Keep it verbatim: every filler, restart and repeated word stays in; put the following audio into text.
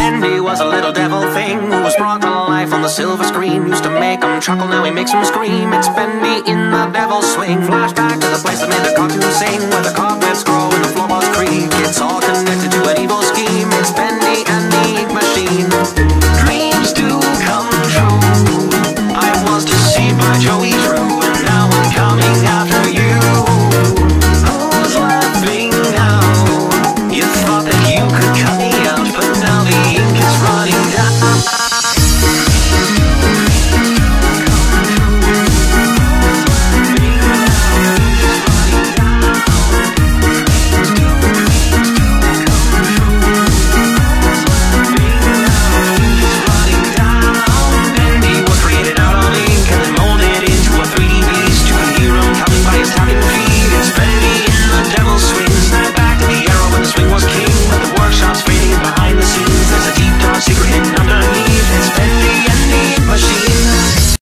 Bendy was a little devil thing who was brought to life on the silver screen. Used to make him chuckle, now he makes him scream. It's Bendy in the devil's swing. Flashback to the place that made the cartoon sing, where the carpet scroll